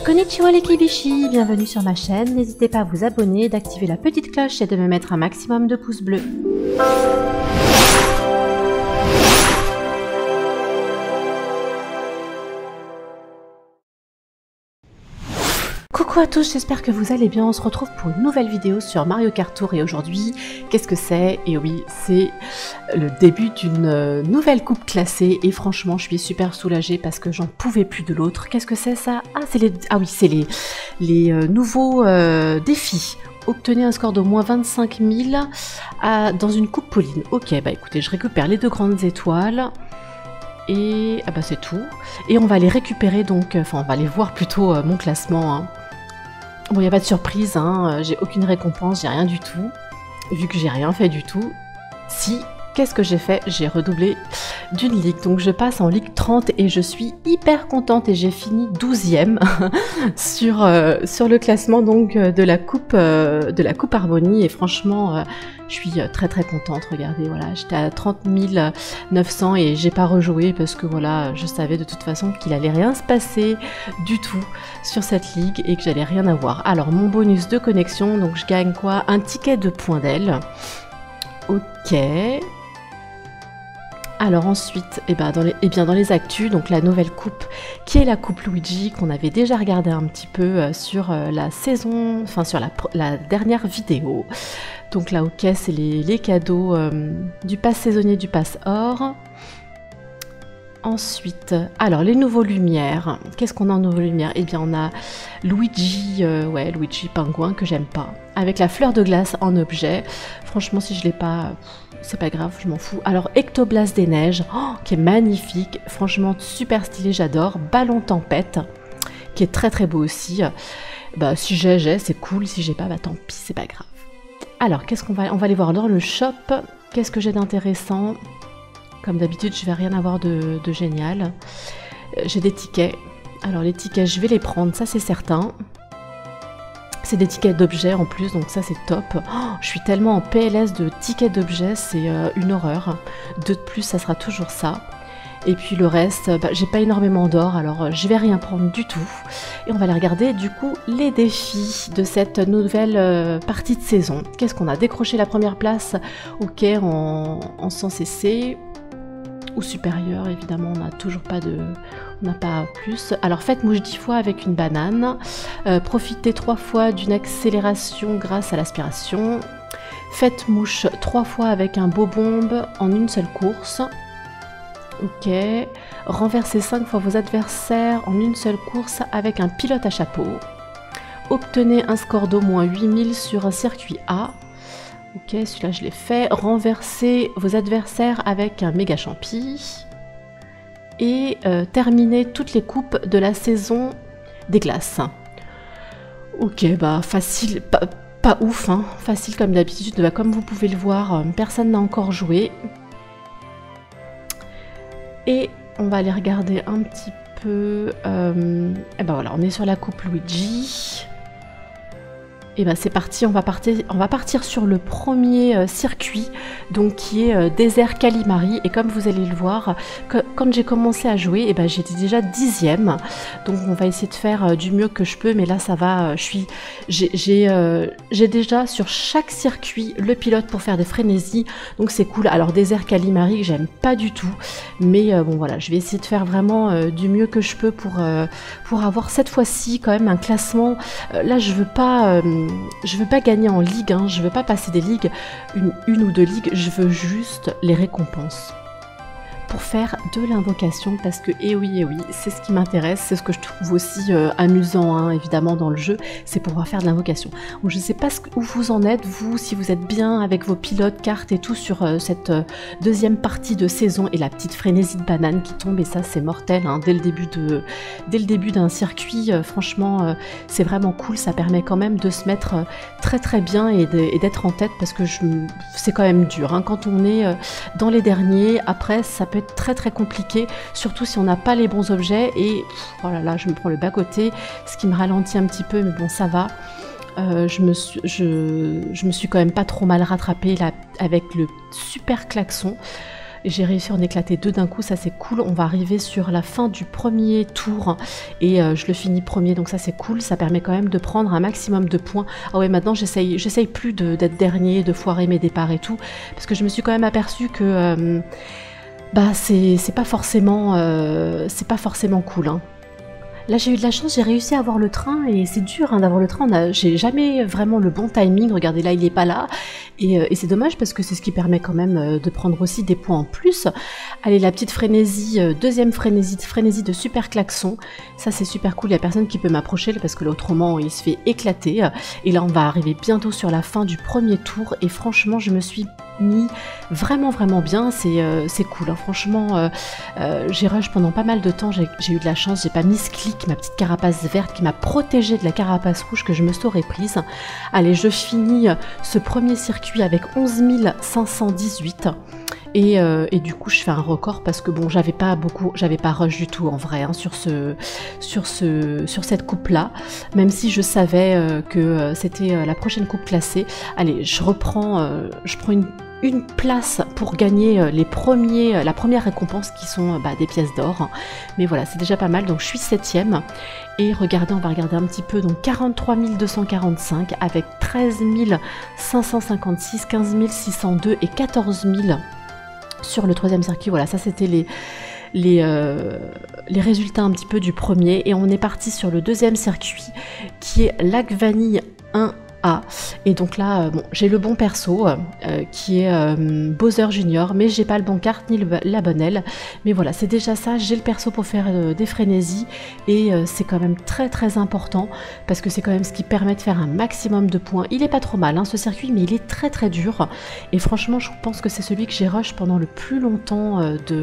Konnichiwa les Kibishi, bienvenue sur ma chaîne, n'hésitez pas à vous abonner, d'activer la petite cloche et de me mettre un maximum de pouces bleus. Coucou à tous, j'espère que vous allez bien, on se retrouve pour une nouvelle vidéo sur Mario Kart Tour et aujourd'hui, qu'est-ce que c'est? Et oui, c'est le début d'une nouvelle coupe classée et franchement je suis super soulagée parce que j'en pouvais plus de l'autre. Qu'est-ce que c'est ça? C'est les nouveaux défis. Obtenez un score d'au moins 25 000 dans une coupe Pauline. Ok, bah écoutez, je récupère les deux grandes étoiles. Et bah c'est tout. Et on va les récupérer donc, enfin on va aller voir plutôt mon classement. Hein. Bon, il n'y a pas de surprise, hein, j'ai aucune récompense, j'ai rien du tout. Vu que j'ai rien fait du tout. Si, qu'est-ce que j'ai fait? J'ai redoublé d'une ligue. Donc je passe en ligue 30 et je suis hyper contente et j'ai fini 12e sur le classement donc de la coupe Harmonie. Et franchement, je suis très très contente. Regardez, voilà, j'étais à 30 900 et j'ai pas rejoué parce que voilà, je savais de toute façon qu'il allait rien se passer du tout sur cette ligue et que j'allais rien avoir. Alors mon bonus de connexion, donc je gagne quoi? Un ticket de point d'aile. Ok. Alors ensuite, dans les actus, donc la nouvelle coupe qui est la coupe Luigi qu'on avait déjà regardé un petit peu sur la saison, enfin sur la dernière vidéo. Donc là, ok, c'est les cadeaux du pass saisonnier, du pass or. Ensuite, alors les nouveaux lumières. Qu'est-ce qu'on a en nouveaux lumières? Eh bien, on a Luigi, Luigi pingouin que j'aime pas, avec la fleur de glace en objet. Franchement, si je l'ai pas, c'est pas grave, je m'en fous. Alors Ectoblast des neiges, qui est magnifique, franchement super stylé, j'adore. Ballon tempête, qui est très très beau aussi. Bah si j'ai, c'est cool. Si j'ai pas, bah tant pis, c'est pas grave. Alors qu'est-ce qu'on va, on va aller voir dans le shop. Qu'est-ce que j'ai d'intéressant? Comme d'habitude, je vais rien avoir de génial. J'ai des tickets. Alors les tickets, je vais les prendre, ça c'est certain. C'est des tickets d'objets en plus, donc ça c'est top. Oh, je suis tellement en PLS de tickets d'objets, c'est une horreur. Deux de plus, ça sera toujours ça. Et puis le reste, bah, j'ai pas énormément d'or, alors je vais rien prendre du tout. Et on va aller regarder du coup les défis de cette nouvelle partie de saison. Qu'est-ce qu'on a? Décroché la première place, ok, en 100 cc. Ou supérieur, évidemment, on n'a toujours pas de... On n'a pas plus. Alors, faites mouche 10 fois avec une banane. Profitez 3 fois d'une accélération grâce à l'aspiration. Faites mouche 3 fois avec un beau bombe en une seule course. Ok. Renversez 5 fois vos adversaires en une seule course avec un pilote à chapeau. Obtenez un score d'au moins 8000 sur un circuit A. Ok, celui-là je l'ai fait. Renversez vos adversaires avec un méga champi. Et terminez toutes les coupes de la saison des glaces. Ok, bah facile, pas ouf, hein. Facile comme d'habitude. Bah, comme vous pouvez le voir, personne n'a encore joué. Et on va aller regarder un petit peu. Et ben voilà, on est sur la coupe Luigi. Et ben c'est parti, on va partir sur le premier circuit, donc qui est désert Kalimari. Et comme vous allez le voir, quand j'ai commencé à jouer, et ben j'étais déjà 10e. Donc on va essayer de faire du mieux que je peux, mais là ça va, j'ai déjà sur chaque circuit le pilote pour faire des frénésies, donc c'est cool. Alors désert Kalimari que j'aime pas du tout, mais bon voilà, je vais essayer de faire vraiment du mieux que je peux pour avoir cette fois-ci quand même un classement. Là je veux pas gagner en ligue, hein, je veux pas passer des ligues, une ou deux ligues, je veux juste les récompenses pour faire de l'invocation parce que, et oui, c'est ce qui m'intéresse, c'est ce que je trouve aussi amusant, hein, évidemment, dans le jeu, c'est pouvoir faire de l'invocation. Donc, je sais pas où vous en êtes, vous, si vous êtes bien avec vos pilotes, cartes et tout sur cette deuxième partie de saison et la petite frénésie de banane qui tombe, et ça, c'est mortel, hein, dès le début d'un circuit, franchement, c'est vraiment cool, ça permet quand même de se mettre très très bien et d'être en tête parce que c'est quand même dur, hein, quand on est dans les derniers, après, ça peut être très très compliqué, surtout si on n'a pas les bons objets et oh là là, je me prends le bas-côté, ce qui me ralentit un petit peu, mais bon, ça va. Je me suis quand même pas trop mal rattrapée là avec le super klaxon. J'ai réussi à en éclater 2 d'un coup, ça c'est cool. On va arriver sur la fin du premier tour et je le finis premier, donc ça c'est cool. Ça permet quand même de prendre un maximum de points. Ah ouais, maintenant j'essaye plus d'être dernier, de foirer mes départs et tout, parce que je me suis quand même aperçue que bah c'est pas forcément cool, hein. Là j'ai eu de la chance, j'ai réussi à avoir le train et c'est dur hein, d'avoir le train, j'ai jamais vraiment le bon timing, regardez là il est pas là et c'est dommage parce que c'est ce qui permet quand même de prendre aussi des points en plus. Allez, la petite frénésie, deuxième frénésie de super klaxon, ça c'est super cool, il n'y a personne qui peut m'approcher parce que autrement il se fait éclater et là on va arriver bientôt sur la fin du premier tour et franchement je me suis mis vraiment bien, c'est cool hein. Franchement j'ai rush pendant pas mal de temps, j'ai eu de la chance, j'ai pas mis Click, ma petite carapace verte qui m'a protégée de la carapace rouge que je me serais prise. Allez, je finis ce premier circuit avec 11 518 et du coup je fais un record parce que bon j'avais pas rush du tout en vrai hein, sur cette coupe là, même si je savais que c'était la prochaine coupe classée. Allez, je prends une place pour gagner la première récompense qui sont des pièces d'or. Mais voilà, c'est déjà pas mal, donc je suis 7ème. Et regardez, on va regarder un petit peu, donc 43 245 avec 13 556, 15 602 et 14 000 sur le 3e circuit. Voilà, ça c'était les résultats un petit peu du premier. Et on est parti sur le 2e circuit qui est Lac Vanille 1. Et donc là, bon, j'ai le bon perso qui est Bowser Junior, mais j'ai pas le bon carte ni la bonne aile. Mais voilà, c'est déjà ça, j'ai le perso pour faire des frénésies et c'est quand même très important parce que c'est quand même ce qui permet de faire un maximum de points. Il est pas trop mal hein, ce circuit, mais il est très dur et franchement, je pense que c'est celui que j'ai rush pendant le plus longtemps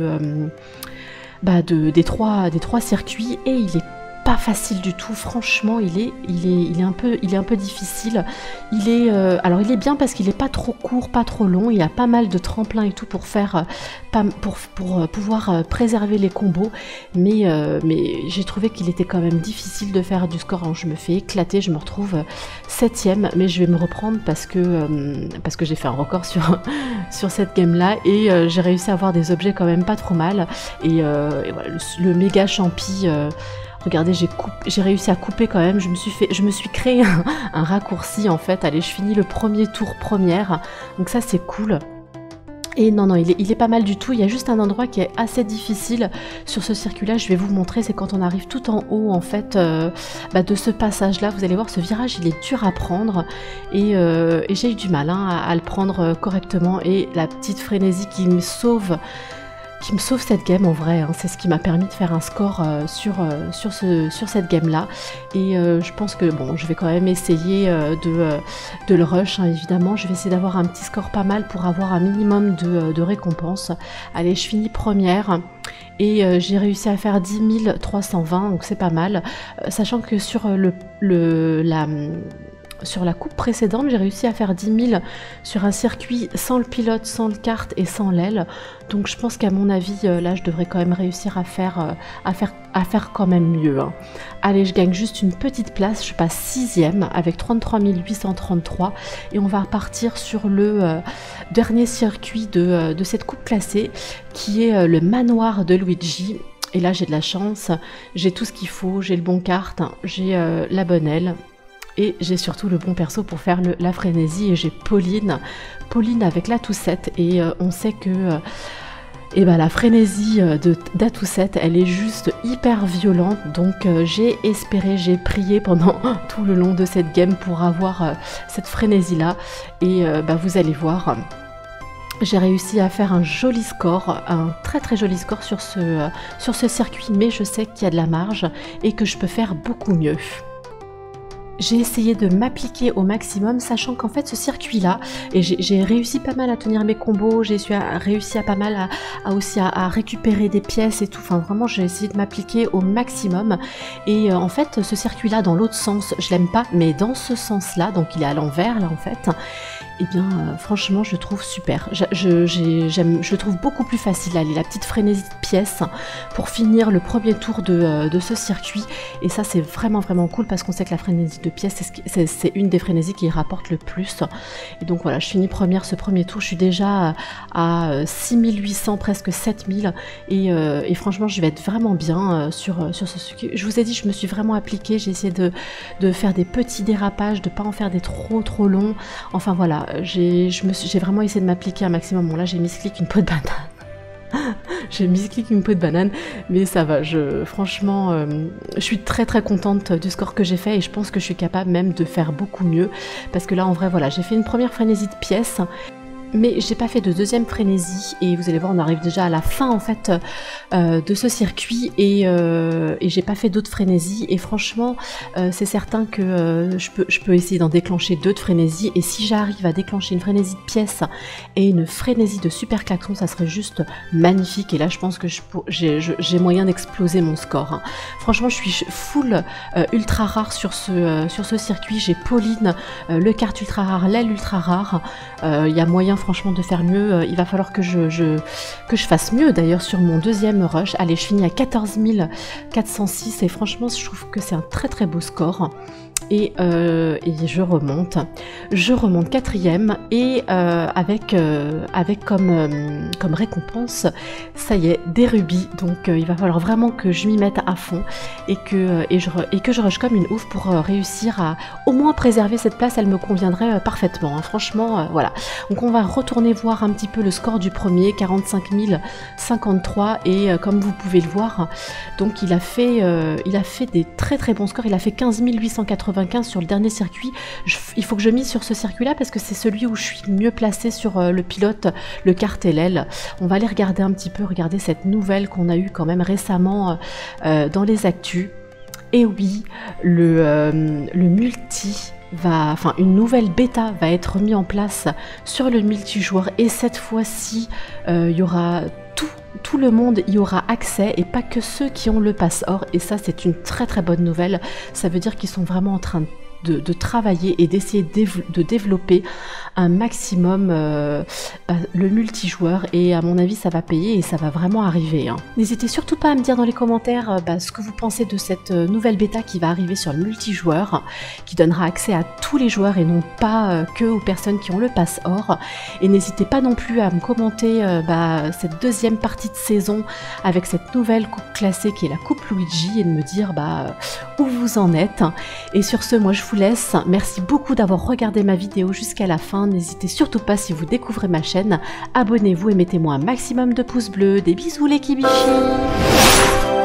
des trois circuits et il est pas facile du tout, franchement il est un peu difficile. Alors il est bien parce qu'il est pas trop court, pas trop long, il y a pas mal de tremplins et tout pour faire pour pouvoir préserver les combos, mais j'ai trouvé qu'il était quand même difficile de faire du score. Je me fais éclater, je me retrouve 7ème, mais je vais me reprendre parce que j'ai fait un record sur cette game là et j'ai réussi à avoir des objets quand même pas trop mal et voilà, le méga champi. Regardez, j'ai réussi à couper quand même, je me suis créé un raccourci en fait. Allez, je finis le premier tour première, donc ça c'est cool. Et non, il est pas mal du tout, il y a juste un endroit qui est assez difficile sur ce circuit-là, je vais vous montrer, c'est quand on arrive tout en haut en fait de ce passage-là, vous allez voir ce virage il est dur à prendre et j'ai eu du mal hein, à le prendre correctement et la petite frénésie qui me sauve cette game en vrai, hein. C'est ce qui m'a permis de faire un score sur cette game là et je pense que bon je vais quand même essayer de le rush hein, évidemment, je vais essayer d'avoir un petit score pas mal pour avoir un minimum de récompenses. Allez, je finis première et j'ai réussi à faire 10 320 donc c'est pas mal, sachant que sur sur la coupe précédente, j'ai réussi à faire 10 000 sur un circuit sans le pilote, sans le kart et sans l'aile. Donc je pense qu'à mon avis, là, je devrais quand même réussir à faire quand même mieux, hein. Allez, je gagne juste une petite place, je passe 6ème avec 33 833 et on va repartir sur le dernier circuit de cette coupe classée qui est le manoir de Luigi. Et là, j'ai de la chance, j'ai tout ce qu'il faut, j'ai le bon kart, j'ai la bonne aile. Et j'ai surtout le bon perso pour faire la frénésie et j'ai Pauline avec la Toussette et on sait que la frénésie d'Atoussette elle est juste hyper violente, donc j'ai prié pendant tout le long de cette game pour avoir cette frénésie là et vous allez voir. J'ai réussi à faire un joli score, un très joli score sur ce circuit, mais je sais qu'il y a de la marge et que je peux faire beaucoup mieux. J'ai essayé de m'appliquer au maximum, sachant qu'en fait ce circuit-là, et j'ai réussi pas mal à tenir mes combos, j'ai réussi à pas mal à récupérer des pièces et tout, enfin vraiment j'ai essayé de m'appliquer au maximum. Et en fait ce circuit-là dans l'autre sens, je l'aime pas, mais dans ce sens-là, donc il est à l'envers là en fait, et bien franchement je trouve super, je le trouve beaucoup plus facile. Allez, la petite frénésie de pièces pour finir le premier tour de ce circuit, et ça c'est vraiment cool parce qu'on sait que la frénésie de de pièces, c'est une des frénésies qui rapporte le plus. Et donc voilà, je finis première ce premier tour, je suis déjà à 6800, presque 7000, et franchement je vais être vraiment bien sur ce circuit. Je vous ai dit, je me suis vraiment appliquée, j'ai essayé de faire des petits dérapages, de pas en faire des trop longs. Enfin voilà, j'ai vraiment essayé de m'appliquer un maximum. Bon là j'ai mis ce clic une peau de banane. J'ai mis ce clic une peau de banane, mais ça va, franchement, je suis très contente du score que j'ai fait et je pense que je suis capable même de faire beaucoup mieux, parce que là en vrai voilà, j'ai fait une première frénésie de pièces, mais j'ai pas fait de deuxième frénésie et vous allez voir, on arrive déjà à la fin en fait de ce circuit, et j'ai pas fait d'autres frénésies, et franchement c'est certain que je peux essayer d'en déclencher deux de frénésie, et si j'arrive à déclencher une frénésie de pièces et une frénésie de super klaxon, ça serait juste magnifique, et là je pense que j'ai moyen d'exploser mon score, hein. Franchement je suis full ultra rare sur ce circuit, j'ai Pauline, le kart ultra rare, l'aile ultra rare, il y a moyen franchement de faire mieux. Il va falloir que je fasse mieux d'ailleurs sur mon deuxième rush. Allez, je finis à 14 406 et franchement je trouve que c'est un très beau score. Et je remonte quatrième, et avec comme récompense, ça y est, des rubis. Donc il va falloir vraiment que je m'y mette à fond et que je rush comme une ouf pour réussir à au moins préserver cette place. Elle me conviendrait parfaitement, hein. Franchement voilà. Donc on va retourner voir un petit peu le score du premier, 45 053, et comme vous pouvez le voir, donc il a fait des très bons scores. Il a fait 15 895 sur le dernier circuit. Il faut que je mise sur ce circuit là parce que c'est celui où je suis mieux placée sur le pilote, le kart et l'aile. On va aller regarder un petit peu, regarder cette nouvelle qu'on a eue quand même récemment dans les actus. Et oui, le multi une nouvelle bêta va être mise en place sur le multijoueur, et cette fois-ci il y aura tout le monde y aura accès, et pas que ceux qui ont le pass or, et ça c'est une très bonne nouvelle. Ça veut dire qu'ils sont vraiment en train de travailler et d'essayer de développer un maximum le multijoueur, et à mon avis ça va payer et ça va vraiment arriver, hein. N'hésitez surtout pas à me dire dans les commentaires ce que vous pensez de cette nouvelle bêta qui va arriver sur le multijoueur, qui donnera accès à tous les joueurs et non pas que aux personnes qui ont le pass or. Et n'hésitez pas non plus à me commenter cette deuxième partie de saison avec cette nouvelle coupe classée qui est la coupe Luigi, et de me dire où vous en êtes. Et sur ce, moi je vous laisse. Merci beaucoup d'avoir regardé ma vidéo jusqu'à la fin. N'hésitez surtout pas, si vous découvrez ma chaîne, abonnez-vous et mettez-moi un maximum de pouces bleus. Des bisous les kibichis.